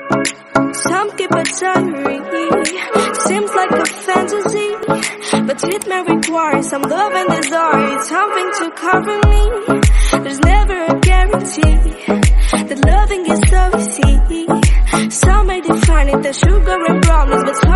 Some keep it diary. Seems like a fantasy, but it may require some love and desire. Something to cover me. There's never a guarantee that loving is so easy. Some may define it as sugar and brownies, but